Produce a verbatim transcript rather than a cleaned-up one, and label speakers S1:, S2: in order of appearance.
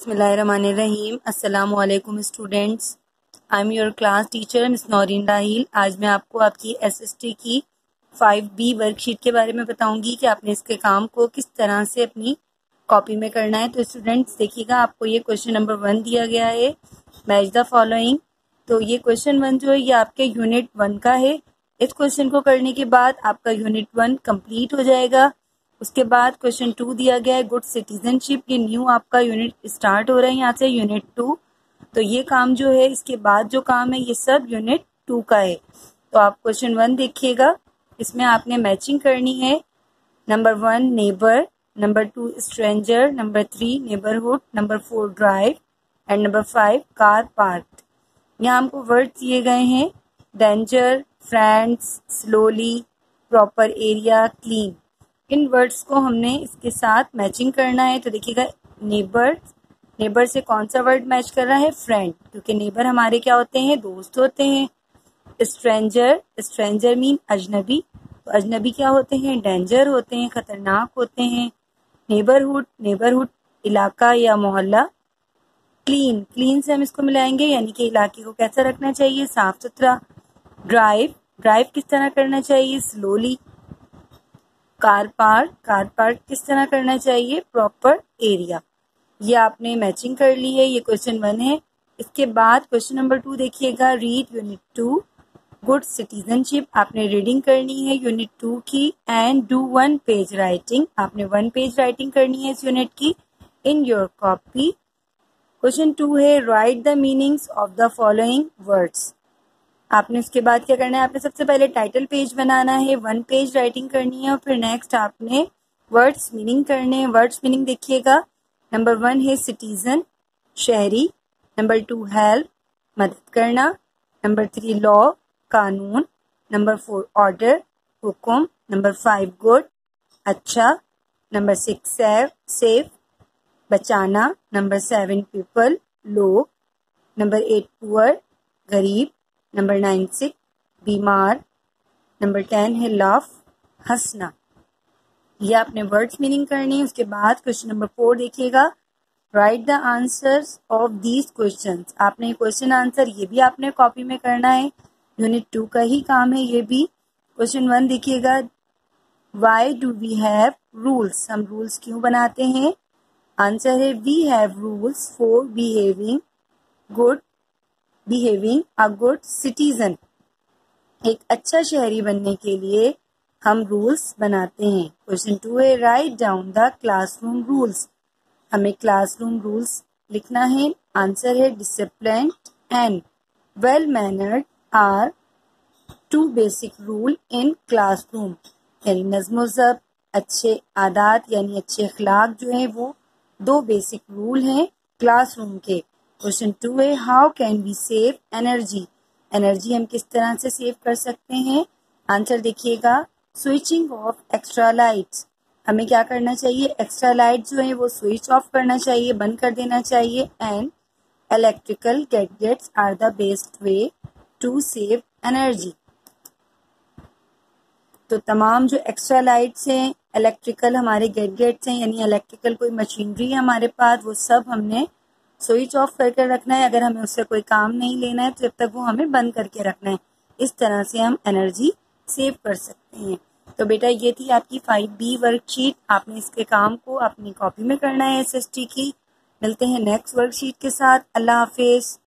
S1: बिस्मिल्लाहिर्रहमानिर्रहीम। अस्सलामु अलैकुम students, I am your class teacher miss Naureen Raheel. आज मैं आपको आपकी एसएसटी की फाइव बी वर्कशीट के बारे में बताऊंगी कि आपने इसके काम को किस तरह से अपनी कॉपी में करना है। तो स्टूडेंट्स देखिएगा, आपको ये क्वेश्चन नंबर वन दिया गया है, मैच द फॉलोइंग। तो ये क्वेश्चन वन जो है ये आपके यूनिट वन का है। इस क्वेश्चन को करने के बाद आपका यूनिट वन कंप्लीट हो जाएगा। उसके बाद क्वेश्चन टू दिया गया है गुड सिटीजनशिप। ये न्यू आपका यूनिट स्टार्ट हो रहा है यहाँ से यूनिट टू। तो ये काम जो है इसके बाद जो काम है ये सब यूनिट टू का है। तो आप क्वेश्चन वन देखिएगा, इसमें आपने मैचिंग करनी है। Number one neighbour, number two stranger, number three neighbourhood, number four drive and number five car park. यहाँ हमको वर्ड दिए गए हैं danger, friends, slowly, proper area, clean. इन वर्ड्स को हमने इसके साथ मैचिंग करना है। तो देखिएगा, नेबर, नेबर से कौन सा वर्ड मैच कर रहा है? फ्रेंड, क्योंकि नेबर हमारे क्या होते हैं? दोस्त होते हैं। स्ट्रेंजर, स्ट्रेंजर मीन अजनबी, तो अजनबी क्या होते हैं? डेंजर होते हैं, खतरनाक होते हैं। नेबरहुड, नेबरहुड इलाका या मोहल्ला। क्लीन, क्लीन से हम इसको मिलाएंगे, यानी कि इलाके को कैसा रखना चाहिए? साफ सुथरा। ड्राइव, ड्राइव किस तरह करना चाहिए? Slowly. Car park, car park किस तरह करना चाहिए? Proper area. ये आपने मैचिंग कर ली है, ये क्वेश्चन वन है। इसके बाद क्वेश्चन नंबर टू देखिएगा, read unit two good citizenship. आपने रीडिंग करनी है यूनिट टू की and do one page writing. आपने वन पेज राइटिंग करनी है इस यूनिट की in your copy. Question two है write the meanings of the following words. आपने उसके बाद क्या करना है? आपने सबसे पहले टाइटल पेज बनाना है, वन पेज राइटिंग करनी है और फिर नेक्स्ट आपने वर्ड्स मीनिंग करने हैं। वर्ड्स मीनिंग देखिएगा, नंबर वन है सिटीजन, शहरी। नंबर टू हेल्प, मदद करना। नंबर थ्री लॉ, कानून। नंबर फोर ऑर्डर, हुक्म। नंबर फाइव गुड, अच्छा। नंबर सिक्स सेव, सेफ, बचाना। नंबर सेवन पीपल, लोग। नंबर एट पुअर, गरीब। नंबर नाइन सिक, बीमार। नंबर टेन है लाफ, हंसना। ये आपने वर्ड्स मीनिंग करनी है। उसके बाद क्वेश्चन नंबर फोर देखिएगा, write the answers of these questions. आपने क्वेश्चन आंसर ये भी आपने कॉपी में करना है, यूनिट टू का ही काम है ये भी। क्वेश्चन वन देखिएगा, why do we have rules. हम रूल्स क्यों बनाते हैं? आंसर है we have rules for behaving good behaving a good citizen. एक अच्छा शहरी बनने के लिए हम रूल्स बनाते हैं। क्वेश्चन टू है write down the classroom rules. हमें क्लासरूम रूल्स लिखना है। आंसर है discipline and well mannered are two basic rule in classroom. यानी नज़्म ज़ब्त, अच्छे आदात यानी अच्छे अखलाक जो है वो दो बेसिक रूल हैं क्लासरूम के। क्वेश्चन टू है how can we save energy. Energy हम किस तरह से सेव कर सकते हैं? आंसर देखिएगा, स्विचिंग ऑफ एक्स्ट्रा लाइट्स। हमें क्या करना चाहिए? एक्स्ट्रा लाइट जो है वो स्विच ऑफ करना चाहिए, बंद कर देना चाहिए। And electrical gadgets are the best way to save energy. तो तमाम जो एक्स्ट्रा लाइट्स हैं, इलेक्ट्रिकल हमारे गैजेट्स हैं, यानी इलेक्ट्रिकल कोई मशीनरी है हमारे पास, वो सब हमने स्विच ऑफ करके रखना है। अगर हमें उससे कोई काम नहीं लेना है तो जब तक वो हमें बंद करके रखना है। इस तरह से हम एनर्जी सेव कर सकते हैं। तो बेटा ये थी आपकी फाइव बी वर्कशीट। आपने इसके काम को अपनी कॉपी में करना है एसएसटी की। मिलते हैं नेक्स्ट वर्कशीट के साथ। अल्लाह हाफिज।